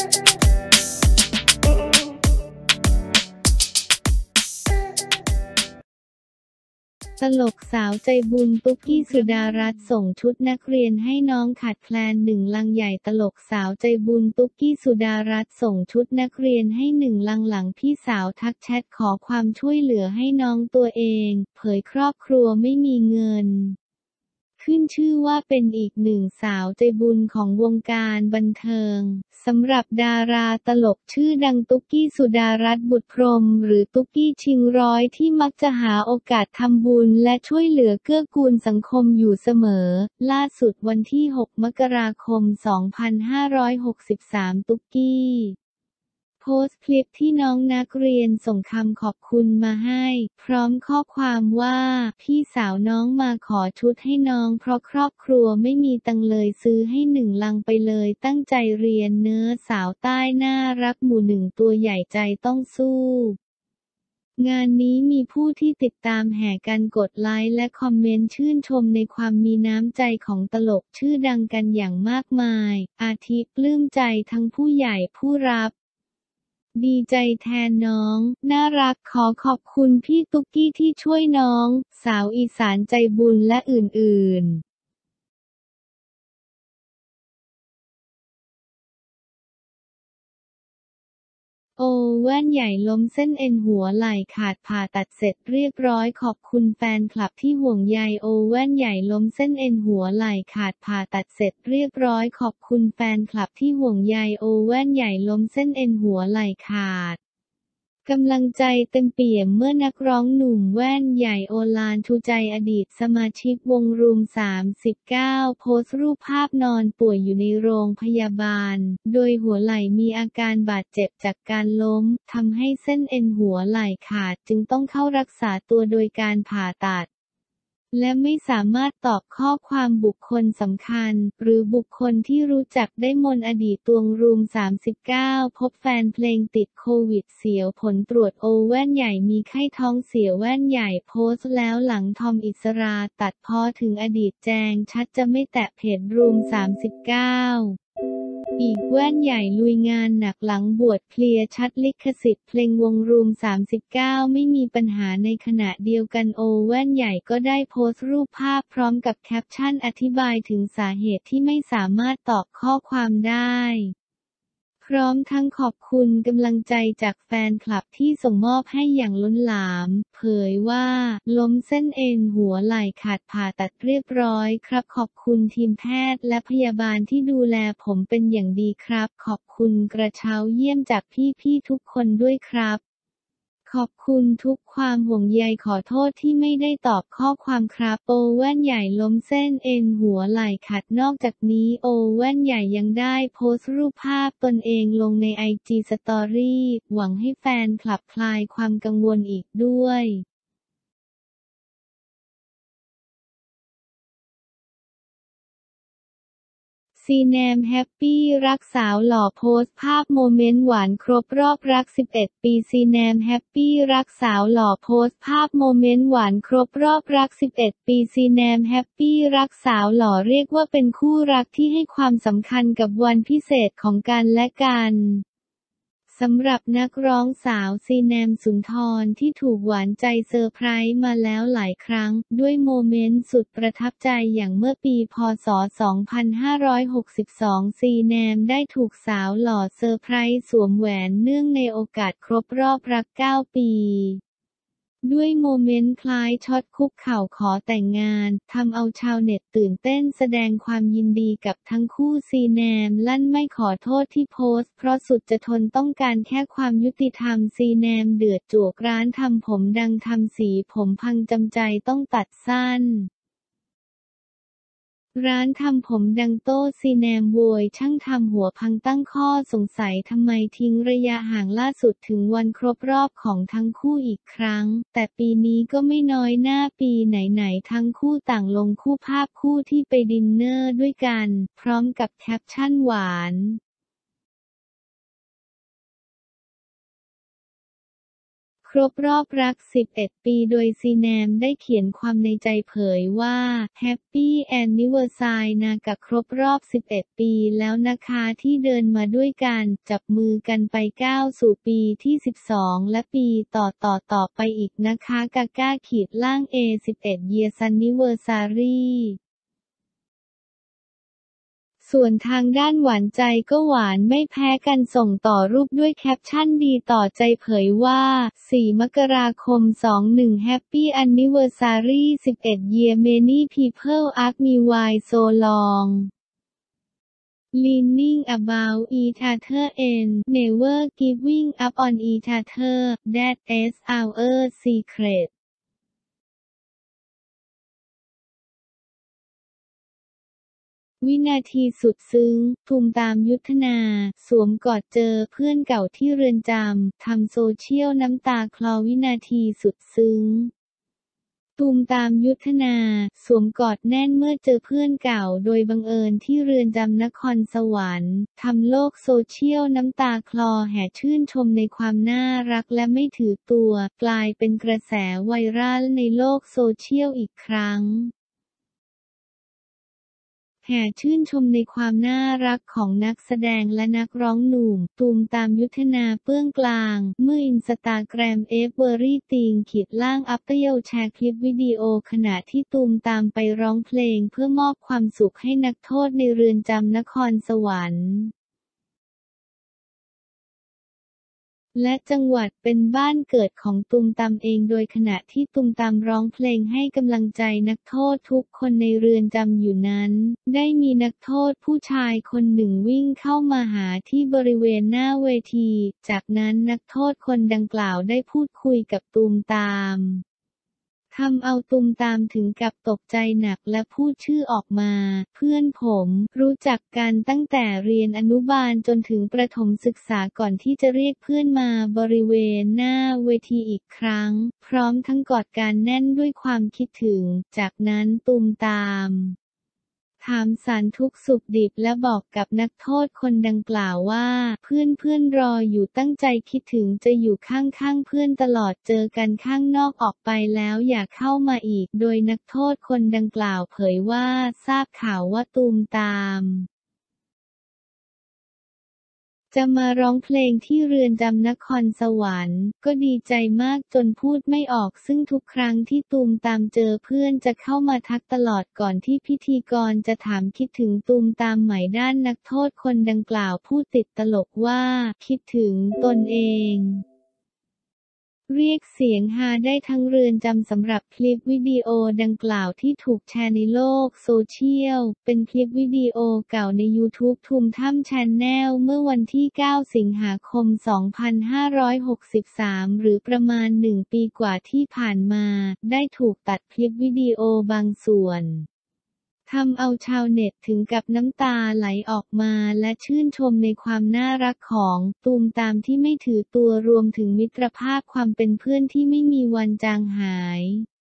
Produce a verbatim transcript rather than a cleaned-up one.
ตลกสาวใจบุญตุ๊กกี้สุดารัตน์ส่งชุดนักเรียนให้น้องขาดแคลนหนึ่งลังใหญ่ตลกสาวใจบุญตุ๊กกี้สุดารัตน์ส่งชุดนักเรียนให้หนึ่งลังหลังพี่สาวทักแชทขอความช่วยเหลือให้น้องตัวเองเผยครอบครัวไม่มีเงินขึ้นชื่อว่าเป็นอีกหนึ่งสาวใจบุญของวงการบันเทิงสำหรับดาราตลกชื่อดังตุ๊กกี้สุดารัตน์บุตรพรหมหรือตุ๊กกี้ชิงร้อยที่มักจะหาโอกาสทำบุญและช่วยเหลือเกื้อกูลสังคมอยู่เสมอล่าสุดวันที่หกมกราคมสองพันห้าร้อยหกสิบสามตุ๊กกี้โพสต์คลิปที่น้องนักเรียนส่งคำขอบคุณมาให้พร้อมข้อความว่าพี่สาวน้องมาขอชุดให้น้องเพราะครอบครัวไม่มีตังเลยซื้อให้หนึ่งลังไปเลยตั้งใจเรียนเนื้อสาวใต้น่ารักหมู่หนึ่งตัวใหญ่ใจต้องสู้งานนี้มีผู้ที่ติดตามแห่กันกดไลค์และคอมเมนต์ชื่นชมในความมีน้ำใจของตลกชื่อดังกันอย่างมากมายอาทิปลื้มใจทั้งผู้ใหญ่ผู้รับดีใจแทนน้องน่ารักขอขอบคุณพี่ตุ๊กกี้ที่ช่วยน้องสาวอีสานใจบุญและอื่นๆโอแว่นใหญ่ล้มเส้นเอ็นหัวไหล่ขาดผ่าตัดเสร็จเรียบร้อยขอบคุณแฟนคลับที่ห่วงใยโอแว่นใหญ่ล้มเส้นเอ็นหัวไหล่ขาดผ่าตัดเสร็จเรียบร้อยขอบคุณแฟนคลับที่ห่วงใยโอแว่นใหญ่ล้มเส้นเอ็นหัวไหล่ขาดกำลังใจเต็มเปี่ยมเมื่อนักร้องหนุ่มแว่นใหญ่โอฬารชูใจอดีตสมาชิกวงรูมสามสิบเก้าโพสต์รูปภาพนอนป่วยอยู่ในโรงพยาบาลโดยหัวไหล่มีอาการบาดเจ็บจากการล้มทำให้เส้นเอ็นหัวไหล่ขาดจึงต้องเข้ารักษาตัวโดยการผ่าตัดและไม่สามารถตอบข้อความบุคคลสำคัญหรือบุคคลที่รู้จักได้มนอดีตตวงรูมสามสิบเก้าพบแฟนเพลงติดโควิดเสียวผลตรวจโอแว่นใหญ่มีไข้ท้องเสียแว่นใหญ่โพสต์แล้วหลังทอมอิสราตัดพ้อถึงอดีตแจงชัดจะไม่แตะเพจรูมสามสิบเก้าอีกแว่นใหญ่ลุยงานหนักหลังบวชเคลียร์ชัดลิขสิทธิ์เพลงวงรูมสามสิบเก้าไม่มีปัญหาในขณะเดียวกันโอแว่นใหญ่ก็ได้โพสต์รูปภาพพร้อมกับแคปชั่นอธิบายถึงสาเหตุที่ไม่สามารถตอบข้อความได้พร้อมทั้งขอบคุณกำลังใจจากแฟนคลับที่ส่งมอบให้อย่างล้นหลามเผยว่าล้มเส้นเอ็นหัวไหล่ขาดผ่าตัดเรียบร้อยครับขอบคุณทีมแพทย์และพยาบาลที่ดูแลผมเป็นอย่างดีครับขอบคุณกระเช้าเยี่ยมจากพี่ๆทุกคนด้วยครับขอบคุณทุกความห่วงใยขอโทษที่ไม่ได้ตอบข้อความครับโอแว่นใหญ่ล้มเส้นเอ็นหัวไหล่ขาดนอกจากนี้โอแว่นใหญ่ยังได้โพสต์รูปภาพตนเองลงในไอจีสตอรี่หวังให้แฟนคลับคลายความกังวลอีกด้วยซีแนมแฮปปี้รักสาวหล่อโพสต์ภาพโมเมนต์หวานครบรอบรักสิบเอ็ดปีซีแนมแฮปปี้รักสาวหล่อโพสต์ภาพโมเมนต์หวานครบรอบรักสิบเอ็ดปีซีแนมแฮปปี้รักสาวหล่อเรียกว่าเป็นคู่รักที่ให้ความสำคัญกับวันพิเศษของกันและกันสำหรับนักร้องสาวซีแนมสุนทรที่ถูกหวานใจเซอร์ไพรส์มาแล้วหลายครั้งด้วยโมเมนต์สุดประทับใจอย่างเมื่อปีพ.ศ. สองพันห้าร้อยหกสิบสองซีแนมได้ถูกสาวหล่อเซอร์ไพรส์สวมแหวนเนื่องในโอกาสครบรอบรักเก้าปีด้วยโมเมนต์คล้ายช็อตคุกเข่าขอแต่งงานทำเอาชาวเน็ตตื่นเต้นแสดงความยินดีกับทั้งคู่ซีแนมลั่นไม่ขอโทษที่โพสต์เพราะสุดจะทนต้องการแค่ความยุติธรรมซีแนมเดือดจวกร้านทำผมดังทำสีผมพังจำใจต้องตัดสั้นร้านทำผมดังโต้ซีแนมโวยช่างทำหัวพังตั้งข้อสงสัยทำไมทิ้งระยะห่างล่าสุดถึงวันครบรอบของทั้งคู่อีกครั้งแต่ปีนี้ก็ไม่น้อยหน้าปีไหนๆทั้งคู่ต่างลงคู่ภาพคู่ที่ไปดินเนอร์ด้วยกันพร้อมกับแคปชั่นหวานครบรอบรัก สิบเอ็ด ปีโดยซีแนมได้เขียนความในใจเผยว่า Happy Anniversary นะกะครบรอบ สิบเอ็ด ปีแล้วนะคะที่เดินมาด้วยกัน จับมือกันไปก้าวสู่ปีที่ สิบสอง และปีต่อต่อต่อไปอีกนะคะกะก้าขีดล่าง เอ สิบเอ็ด Years Anniversaryส่วนทางด้านหวานใจก็หวานไม่แพ้กันส่งต่อรูปด้วยแคปชั่นดีต่อใจเผยว่า สี่ มกราคม สองสิบเอ็ด Happy Anniversary สิบเอ็ด Year Many people ask me why so long learning about each other and never giving up on each other that's our secretวินาทีสุดซึ้ง ตูมตามยุทธนา สวมกอดเจอเพื่อนเก่าที่เรือนจำ ทำโซเชียลน้ำตาคลอวินาทีสุดซึ้ง ตูมตามยุทธนา สวมกอดแน่นเมื่อเจอเพื่อนเก่าโดยบังเอิญที่เรือนจำนครสวรรค์ ทำโลกโซเชียลน้ำตาคลอแห่ชื่นชมในความน่ารักและไม่ถือตัว กลายเป็นกระแสไวรัลในโลกโซเชียลอีกครั้งแห่ชื่นชมในความน่ารักของนักแสดงและนักร้องหนุ่ม ตูมตามยุทธนาเปื้องกลาง เมื่ออินสตาแกรมเอฟเวอรี่ติงขีดล่างอัปเตอร์แชร์คลิปวิดีโอขณะที่ตูมตามไปร้องเพลงเพื่อมอบความสุขให้นักโทษในเรือนจำนครสวรรค์และจังหวัดเป็นบ้านเกิดของตูมตามเองโดยขณะที่ตูมตามร้องเพลงให้กำลังใจนักโทษทุกคนในเรือนจำอยู่นั้นได้มีนักโทษผู้ชายคนหนึ่งวิ่งเข้ามาหาที่บริเวณหน้าเวทีจากนั้นนักโทษคนดังกล่าวได้พูดคุยกับตูมตามทำเอาตูมตามถึงกับตกใจหนักและพูดชื่อออกมาเพื่อนผมรู้จักกันตั้งแต่เรียนอนุบาลจนถึงประถมศึกษาก่อนที่จะเรียกเพื่อนมาบริเวณหน้าเวทีอีกครั้งพร้อมทั้งกอดกันแน่นด้วยความคิดถึงจากนั้นตูมตามถามสารทุกข์สุขดิบและบอกกับนักโทษคนดังกล่าวว่าเพื่อนเพื่อนรออยู่ตั้งใจคิดถึงจะอยู่ข้างๆเพื่อนตลอดเจอกันข้างนอกออกไปแล้วอย่าเข้ามาอีกโดยนักโทษคนดังกล่าวเผยว่าทราบข่าวว่าตูมตามจะมาร้องเพลงที่เรือนจำนครสวรรค์ก็ดีใจมากจนพูดไม่ออกซึ่งทุกครั้งที่ตูมตามเจอเพื่อนจะเข้ามาทักตลอดก่อนที่พิธีกรจะถามคิดถึงตูมตามไหมด้านนักโทษคนดังกล่าวพูดติดตลกว่าคิดถึงตนเองเรียกเสียงฮาได้ทั้งเรือนจำสำหรับคลิปวิดีโอดังกล่าวที่ถูกแชร์ในโลกโซเชียลเป็นคลิปวิดีโอเก่าใน YouTube ทุมถ้ำ Channel เมื่อวันที่ เก้า สิงหาคม สองพันห้าร้อยหกสิบสาม หรือประมาณ หนึ่ง ปีกว่าที่ผ่านมาได้ถูกตัดคลิปวิดีโอบางส่วนทำเอาชาวเน็ตถึงกับน้ำตาไหลออกมาและชื่นชมในความน่ารักของตูมตามที่ไม่ถือตัวรวมถึงมิตรภาพความเป็นเพื่อนที่ไม่มีวันจางหาย